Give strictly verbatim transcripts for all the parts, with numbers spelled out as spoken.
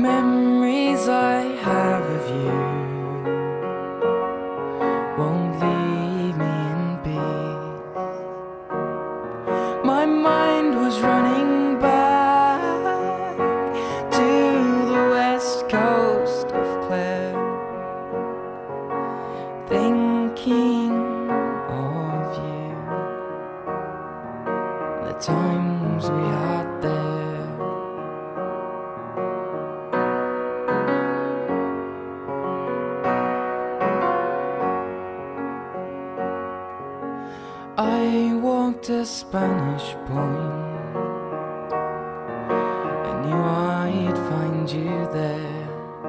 Memories I have of you won't leave me in peace. My mind was running back to the west coast of Clare, thinking of you, the times we had there. I walked a Spanish point, I knew I'd find you there.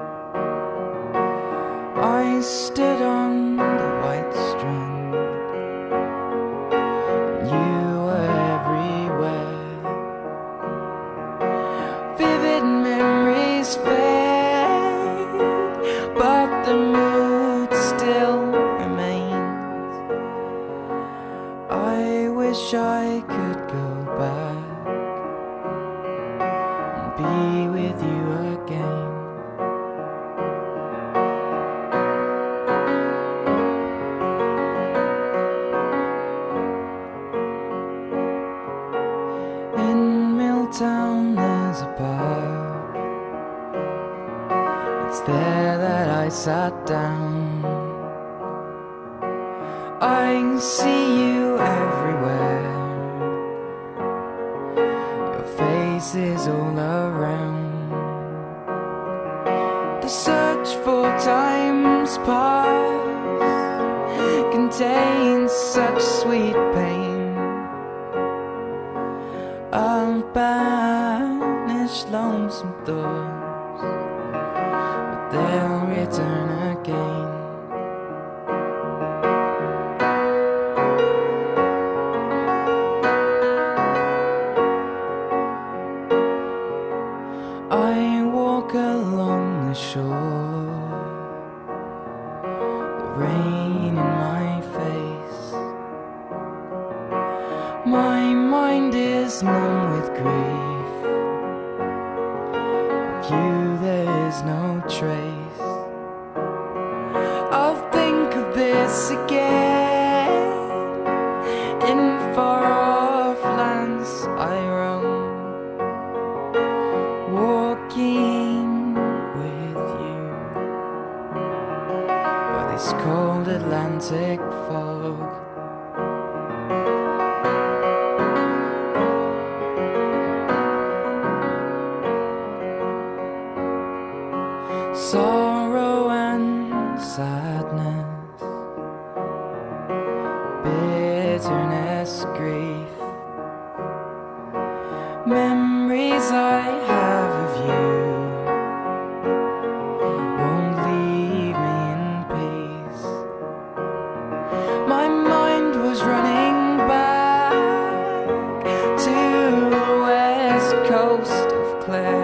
I stood on the white strand, and you were everywhere. Vivid memories fade, but the mood still remains. I wish I could go back and be with you again. In Milltown there's a pub, it's there that I sat down. I see you everywhere, your face is all around. The search for times past contains such sweet pain. I'll banish lonesome thoughts, but they'll return again. I walk along the shore, the rain in my face. My mind is numb with grief, of you there is no trace. I'll think of this again, in far off lands I roam, walking with you by this cold Atlantic fog. Sorrow and sadness, bitterness, grief, memories I have of you won't leave me in peace. My mind was running back to the west coast of Clare,